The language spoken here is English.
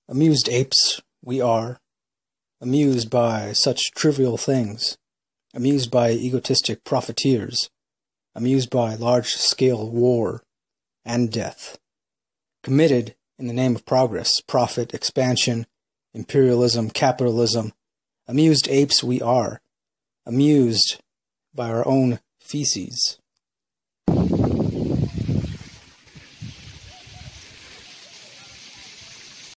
Amused apes we are, amused by such trivial things, amused by egotistic profiteers, amused by large-scale war and death, committed in the name of progress, profit, expansion, imperialism, capitalism. Amused apes we are, amused by our own feces.